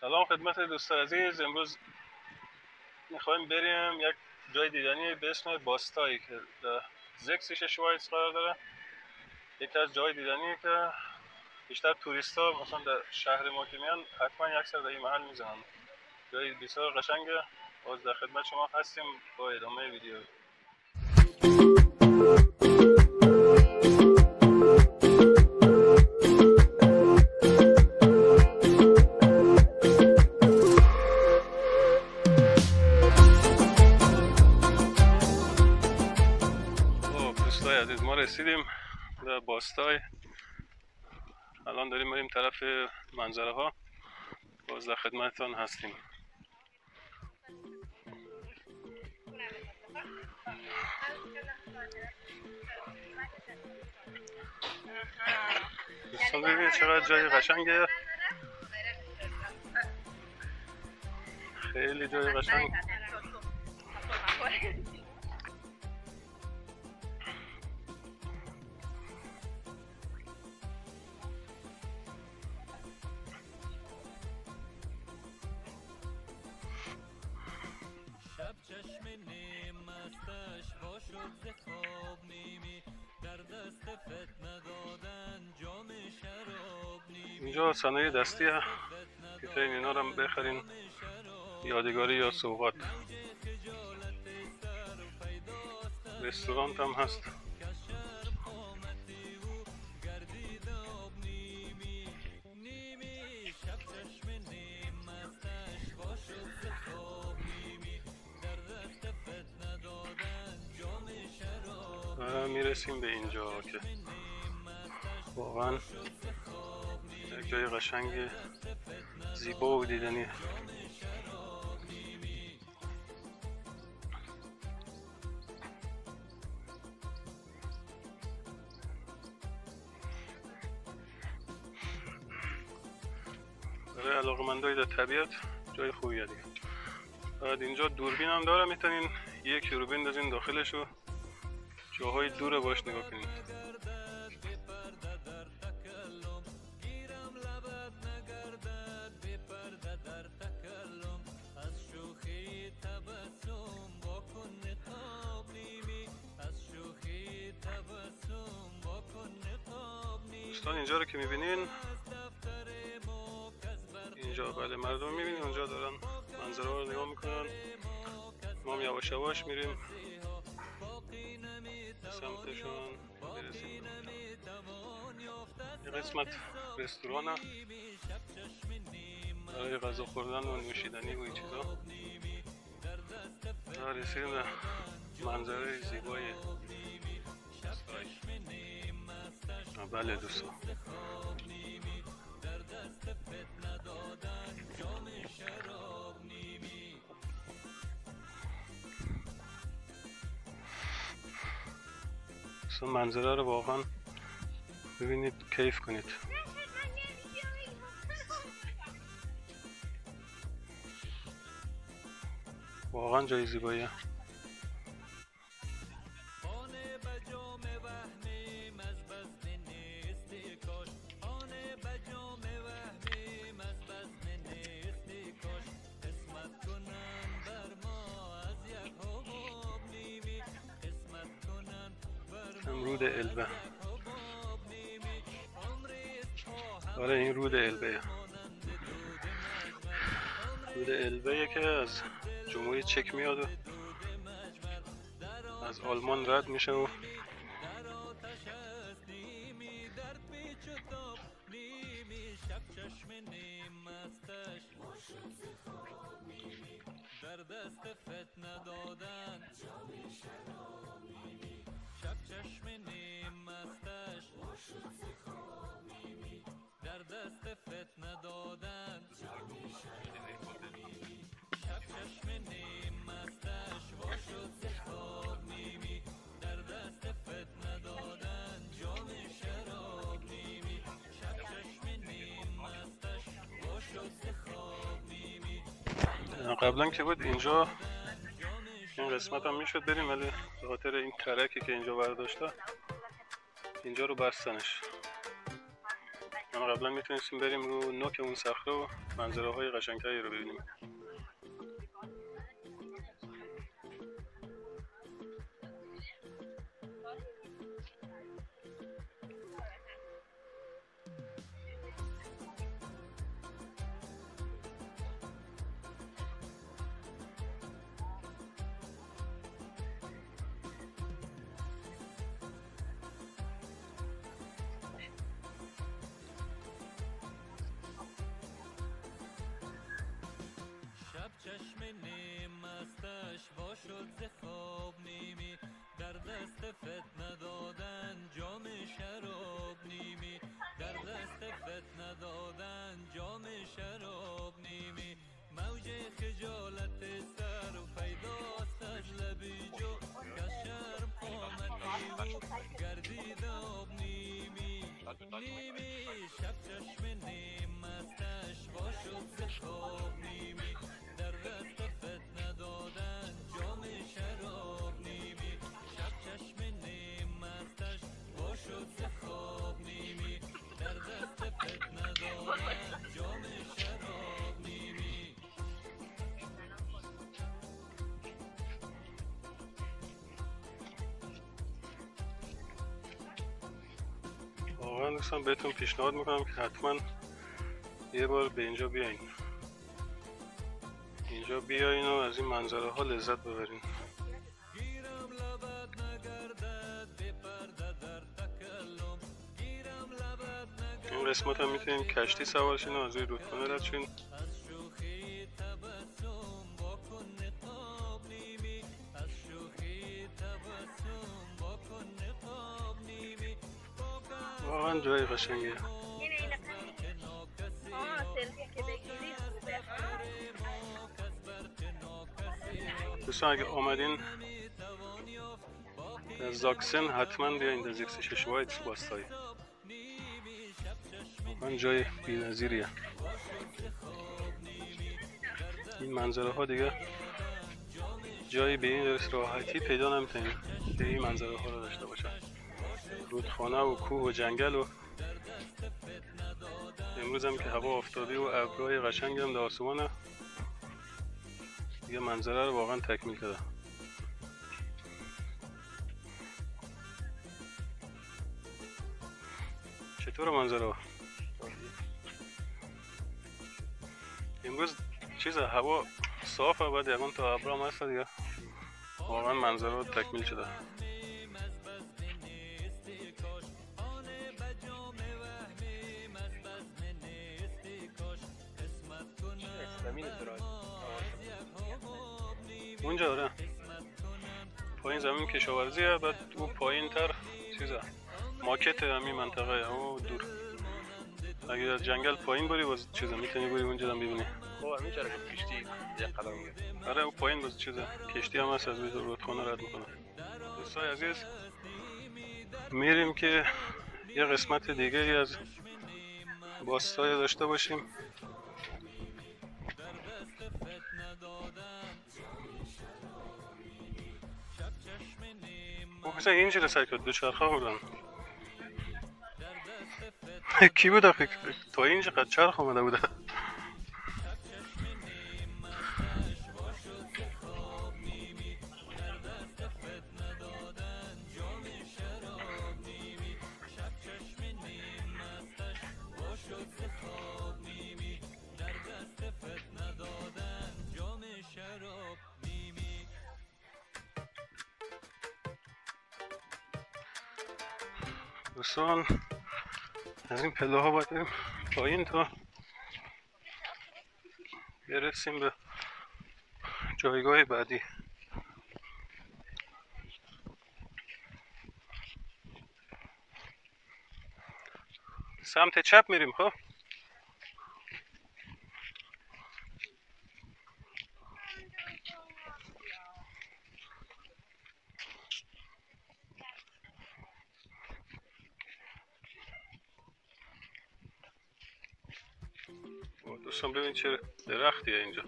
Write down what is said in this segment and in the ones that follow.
سلام خدمت دوست عزیز. امروز میخوایم بریم یک جای دیدنی به اسم باستایی که در زکسیش شوایتز قرار داره. یکی از جای دیدنی که بیشتر توریستا مثلا در شهر ما که میان حتما یک سر در این محل میزنن. جای بسیار قشنگه. باز در خدمت شما هستیم با ادامه ویدیو. دوستای عزیز، ما رسیدیم به باستای. الان داریم بریم طرف منظره ها. باز در خدمتتان هستیم. دوستان ببینید چقدر جای قشنگه. خیلی جای قشنگ. اینجا صنایع دستیه که تا اینا رو بخرین یادگاری یا سوغات. رستوران هم هست. و میرسیم به اینجا که واقعا یک جای قشنگ زیبا و دیدنیه. برای علاقه‌مندای در طبیعت جای خوبیه دیگه. بعد اینجا دوربین هم داره، میتونین یک رو بندازین داخلش و جاهای دور باش نگاه کنین. دوستان اینجا رو که میبینین، اینجا بله مردم میبینین اونجا دارن منظره رو نگاه میکنن. ما یواش یواش میریم سمتشون برسیم. یه قسمت رستورانه برای غذا خوردن و نوشیدنی و این چیزا. رسیدیم به منظره زیبای باستای. بله دوستان، منظره رو واقعا ببینید، کیف کنید. واقعا جای زیباییه. رود البه. آره این رود البه. رود البه که از جمهوری چک میاد و از آلمان رد میشه و قبلا که بود اینجا این قسمت هم میشد بریم، ولی به خاطر این ترکی که اینجا برداشته اینجا رو بستنش. ما قبلا میتونستیم بریم رو نوک اون صخره و منظره های قشنگتری رو ببینیم. چشم نیم مستش وا شد ز خواب نیمی، در دست فتنه دادن جام شراب نیمی، در دست فتنه دادن جام شراب نیمی. موج خجالت سر و پیداست از لبی جو، که شرم قامتی و گردید آب نیمی. نیمی شب چشم نیم مستش وا شد ز خواب نیمی، در دست فتنه دادن جام شراب نیمی. شب چشم نیم مستش وا شد ز خواب نیمی، در دست فتنه دادن جام شراب نیمی. واقعا دوستان بهتون پیشنهاد میکنم که حتما یه بار به اینجا بیاین. اینجا بیاین و از این منظره ها لذت ببرین. این قسمت هم میتونین کشتی سوار شین و از روی رودخانه رد شین. واقعا جای قشنگیه. دوستان اگه آمدین در زاکسن حتما بیاین در زیکس ششوایتس باستایی. واقعا جای بی‌نظیریه. این منظره ها دیگه جایی به این راحتی پیدا نمیتونین که این منظره ها رو داشته باشن. رودخانه و کوه و جنگل و امروز هم که هوا آفتابی و ابرهای قشنگ هم در آسمانه، دیگه منظره رو واقعا تکمیل کرده. چطور منظره؟ امروز هوا صافه، بعد یکم تا ابرام هست دیگه واقعا منظره رو تکمیل شده. اونجا آره پایین زمین کشاورزیه، بعد اون پایین تر چیزه ماکت همین منطقه او دور. اگه در جنگل پایین بری باز چیزه میتونی بری اونجا هم ببینی. خب میچاره که کشتی یک قدم میگه. آره اون پایین باز چیزه کشتی هم هست از روی رودخانه رد میکنه. دوستای عزیز میریم که یه قسمت دیگه ای از باستای داشته باشیم. مثلا اینجوری سعی کرد دوچرخه بردن. کی بود آخه تا اینجا قد چرخ آمده بوده. دوستان از این پله ها باید بریم پایین تا برسیم به جایگاه بعدی. سمت چپ میریم. خب دوستان ببین چه درختیه اینجا.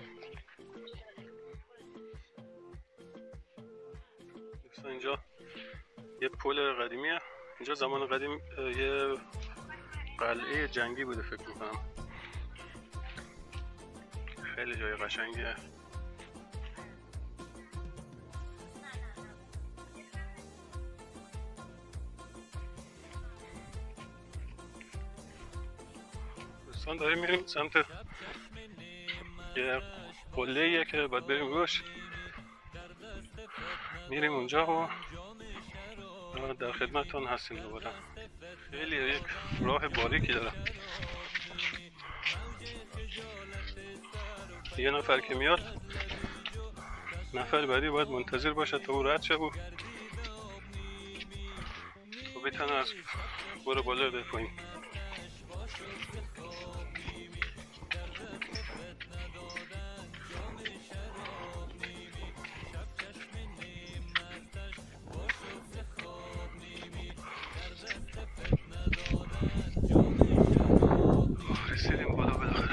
دوستان اینجا یه پل قدیمیه. اینجا زمان قدیم یه قلعه جنگی بوده فکر میکنم. خیلی جای قشنگیه. دوستان داریم میریم سمت یه قله‌ایه که باید بریم روش. میریم اونجا و در خدمتتون هستیم دوباره. خیلی یک راه باریکی داره. یه نفر که میاد نفر بعدی باید منتظر باشه تا او رد شه و بتونه از برو بالا به پایین. رسیدیم بالا بالاخره.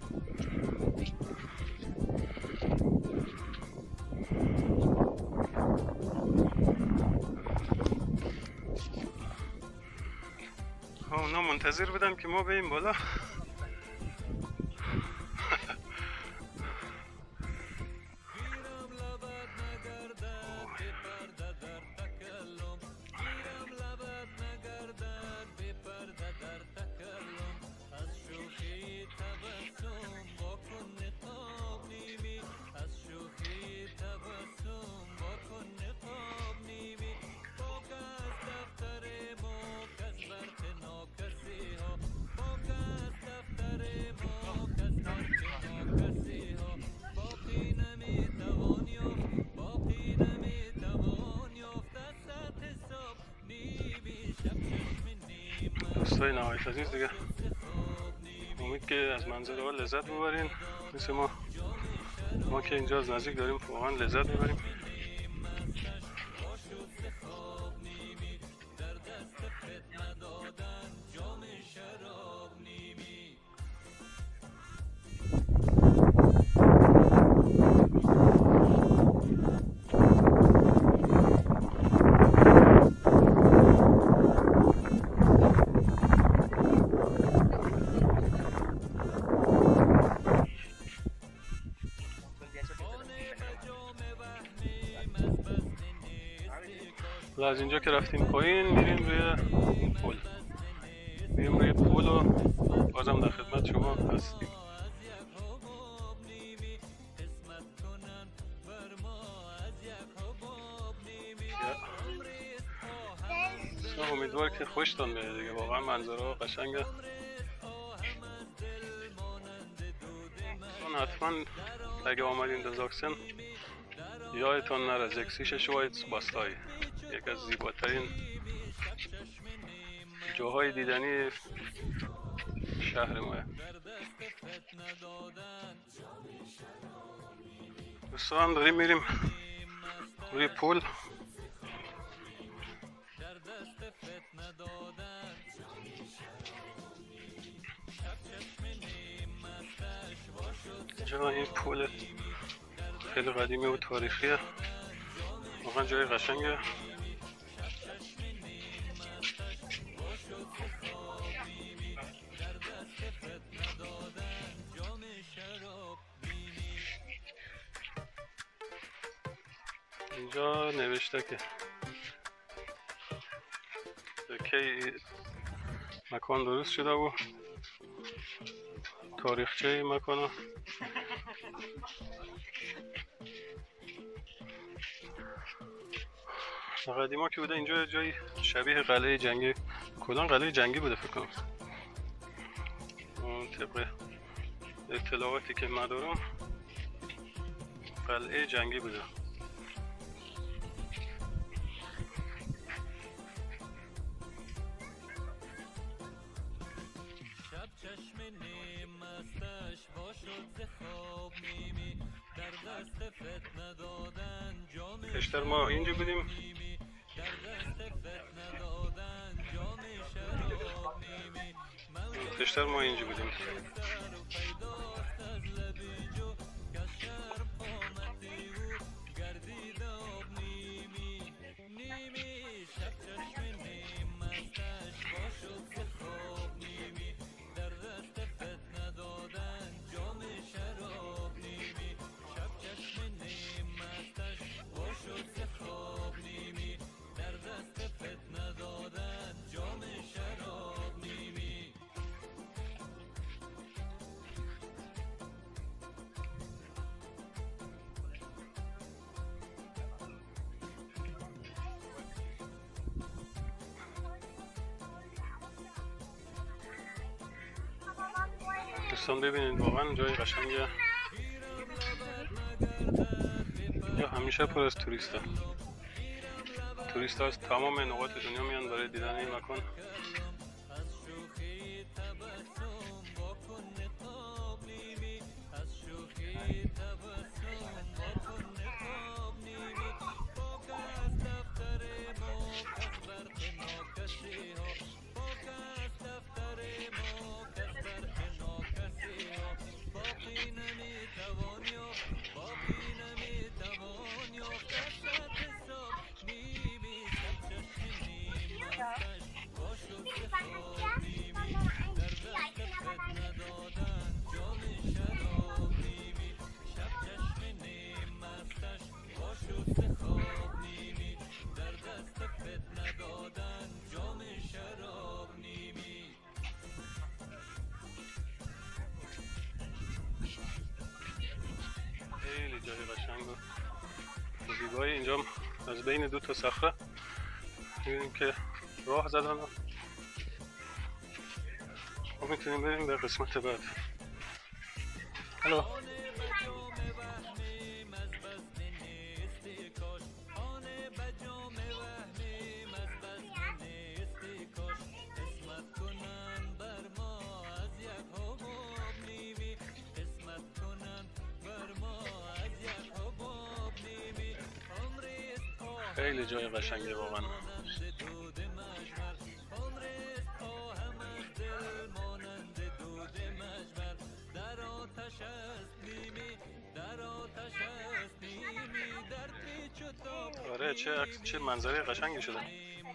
اونا منتظر بودن که ما بریم بالا. دوستای نهایت عزیز دیگه، امید که از منظره ها لذت ببرین مثل ما که اینجا از نزدیک داریم واقعا لذت ببریم. از اینجا که رفتیم پایین میریم روی پل. میریم روی پل و بازم در خدمت شما هستیم. امیدوار که خوشتون بیاد دیگه، واقعا منظره قشنگه. حتما اگه آمدین دزاکسن یادتون نره زکسیش شوایتس باستایی یک از زیباترین جاهای دیدنی شهر ماه. دوستان داریم میریم روی پل. اینجا این پل خیلی قدیمی و تاریخیه، واقعا جای قشنگه. اینجا نوشته که کی مکان درست شده و تاریخچه مکان. قدیما که بوده اینجا جای شبیه قلعه جنگی، کلان قلعه جنگی بوده فکر کنم. طبق اطلاعاتی که من دارم قلعه جنگی بوده. پیشتر ما اینجا بودیم. پیشتر ما اینجا بودیم. دوستان ببینید واقعا جای قشنگه. یا همیشه پر از توریست ها از تمام نقاط دنیا میان برای دیدن این مکان. خیلی جای قشنگ و زیبایی. اینجا از بین دو تا صخره می‌بینیم که راه زدن و ما میتونیم بریم به قسمت بعد. هلو خیلی جای قشنگه واقعا. آره چه منظره قشنگی شده.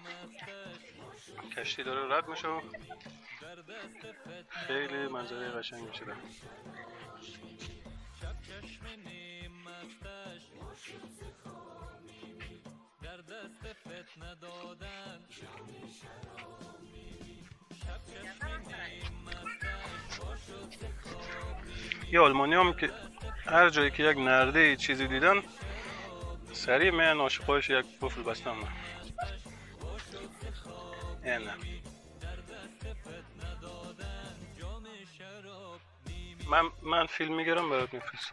کشتی داره رد میشه و خیلی منظره قشنگی شده. یه آلمانی هم که هر جایی که یک نرده چیزی دیدن سریع میان عاشقایش یک قفل بستن. اینه من فیلم میگیرم برات میفرستم.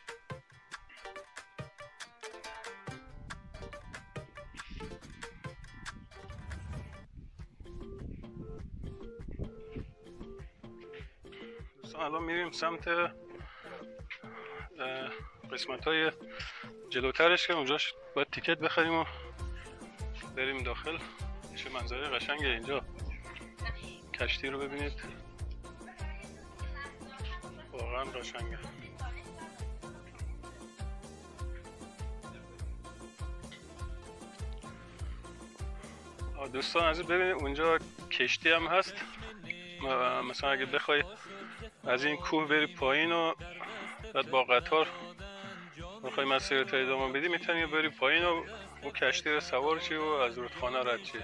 الان میریم سمت قسمت های جلوترش که اونجاش باید تیکت بخریم و بریم داخل. چه منظره قشنگه اینجا. کشتی رو ببینید واقعا قشنگه. دوستان عزیز ببینید اونجا کشتی هم هست. مثلا اگه بخوای از این کوه بری پایین و بعد با قطار بخوای مسیرت ادامه بدی میتونی بری پایین و اون کشتی رو سوار شی و از رودخانه رد شی.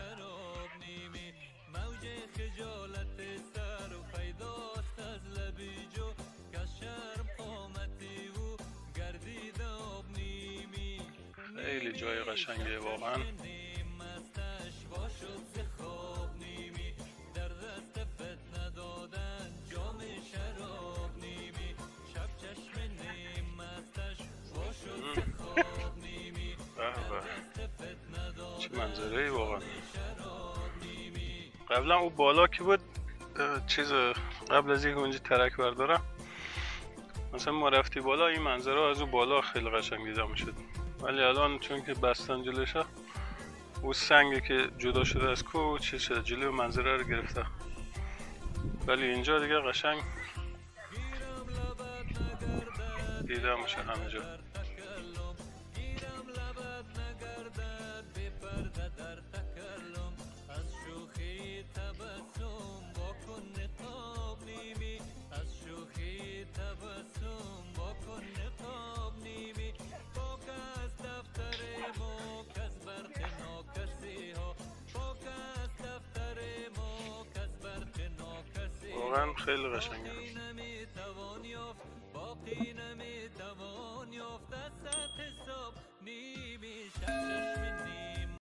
خیلی جای قشنگه واقعا. چه منظره واقعا. قبلا اون بالا که بود چیز قبل از اینکه اونجا ترک بردارم مثلا ما رفتی بالا این منظره از اون بالا خیلی قشنگ دیده میشد، ولی الان چون که بستن جلوشه اون سنگی که جدا شده از کوه چیز شده جلوی منظره رو گرفته، ولی اینجا دیگه قشنگ دیده میشه همینجا. واقعا خیلی قشنگه.